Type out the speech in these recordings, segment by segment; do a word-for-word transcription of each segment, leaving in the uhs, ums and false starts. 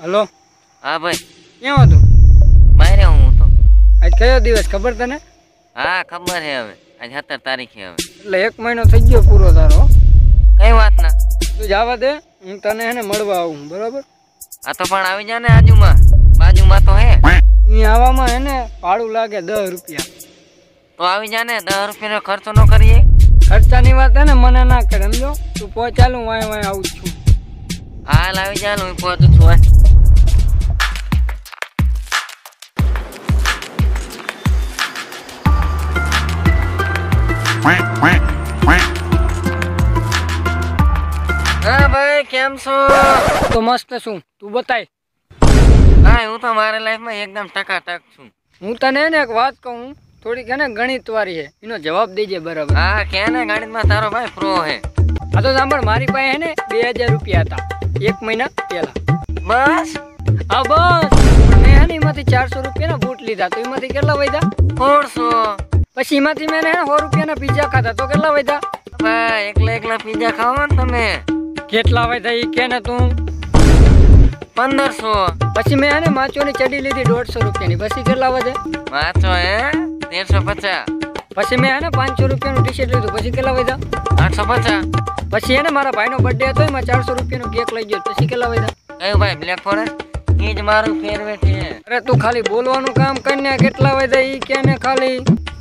Hello हाँ भाई क्यों હતું બહાર હું તો આજ કયો દિવસ ખબર તને હા ખબર હે હવે આજ સત્તર તારીખે હવે એટલે એક મહિનો થઈ ગયો પૂરો તારો કઈ વાત ના તું જવા દે હું તને હે ને મળવા આવું બરાબર આ તો પણ આવી જા ને આજુમાં બાજુમાં તો હે અહીં આવવામાં હે ને ભાડું લાગે દસ રૂપિયા તો આવી જા ને દસ રૂપિયાનો ખર્ચો ન કરીએ ખર્ચાની વાત હે ને મને ના કરે સમજો તું પહોંચાલું વાય વાય આવું છું હાલ આવી જા હું પહોંચું છું હે હા ભાઈ કેમ છો તો મસ્ત છું તું બતાય હા હું તો મારી લાઈફમાં એકદમ ટકાટક છું હું તને હે ને એક વાત કહું થોડીક હે ને ગણિત વાળી હે એનો જવાબ દેજે બરાબર હા કે ને ગણિતમાં તારો ભાઈ પ્રો હે આ તો સાંભળ મારી પાસે હે ને બે હજાર રૂપિયા હતા એક મહિના પહેલા બસ હા બસ મેં હે ને એમાંથી ચારસો રૂપિયાના બૂટ લીધા તો એમાંથી કેટલા વધ્યા સોળસો પછી એમાંથી મેં હે ને સો રૂપિયાના પીઝા ખાધા તો કેટલા વધ્યા ભાઈ એકલા એકલા પીઝા ખાવા ને તમે કેટલા વધ્યા ઈ કે ને તું પંદરસો પછી મેં હે ને માચોની ચડી લીધી દોઢસો રૂપિયાની પછી કેટલા વધે વાંચો હે તેરસો પચાસ પછી મેં હે ને પાંચસો રૂપિયાનું ટી શર્ટ લીધું પછી કેટલા વધ્યા આઠસો પચાસ પછી હે ને મારા ભાઈનો બર્થડે હતો એમાં ચારસો રૂપિયાનો કેક લઈ ગયો પછી કેટલા વધ્યા કયું ભાઈ બ્લેક ફોરેસ્ટ એ જ મારું ફેવરેટ છે અરે તું ખાલી બોલવાનું કામ કરીને કેટલા વધ્યા ઈ કે ને ખાલી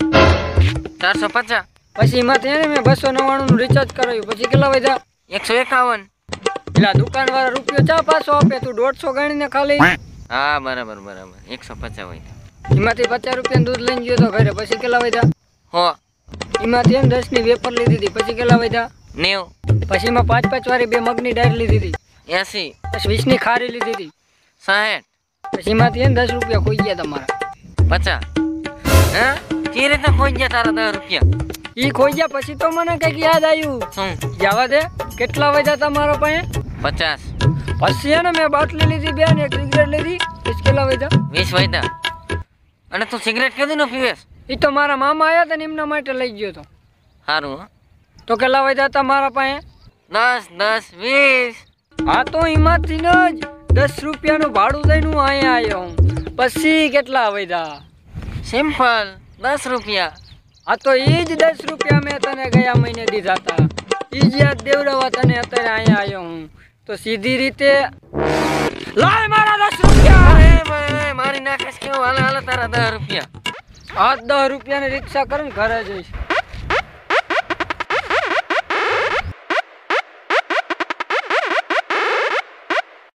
ચારસો પચાસ પછી એમાંથી હે ને મેં બસો નવ્વાણું નું રિચાર્જ કરાવ્યું પછી કેટલા વધ્યા એકસો એકાવન એટલે દુકાન વાળા રૂપિયો ચા પાછો આપે તું દોઢસો ગણીને ખાલી હા બરાબર બરાબર એકસો પચાસ હોય એમાંથી પચાસ રૂપિયાનું દૂધ લઈને ગયો તો ઘરે પછી કેટલા વધ્યા હો એમાંથી એમ દસ ની વેફર લીધી હતી પછી કેટલા વધ્યા નેવ પછી એમાં પાંચ પાંચ વાળી બે મગની ડાળ લીધી હતી એસી પછી વીસ ની ખારી લીધી હતી સાઠ પછી એમાંથી એમ દસ રૂપિયા ખોઈ ગયા તમારા પચાસ હે કે રીતે ખોઈ ગયા તારા દસ રૂપિયા ઈ ખોઈ ગયા પછી તો મને કઈક યાદ આવ્યું શું જવા દે કેટલા વધ્યા તમારા પાસે પચાસ પછી હે ને મેં બાટલી લીધી બે ને એક સિગરેટ લીધી પછી કેટલા વધ્યા વીસ વાયદા અને તું સિગરેટ કેદી નો પીવેસ એ તો મારા મામા આવ્યા હતા ને એમના માટે લઈ ગયો તો સારું તો કેટલા વધ્યા હતા મારા પાસે દસ દસ વીસ હા તો એમાંથી જ દસ રૂપિયાનું ભાડું દઈને હું અહીંયા આવ્યો હું પછી કેટલા વધ્યા સિમ્પલ દસ રૂપિયા હા તો એ જ દસ રૂપિયા મેં તને ગયા મહિને દીધા હતા એ જ યાદ દેવડાવવા તને અત્યારે અહીંયા આવ્યો હું તો સીધી રીતે લાય મારા દસ રૂપિયા અરે ભાઈ મારી નાખેશ કેવું હાલે હાલે તારા દસ રૂપિયા આ દસ રૂપિયાની રિક્ષા કરીને ઘરે જઈશ.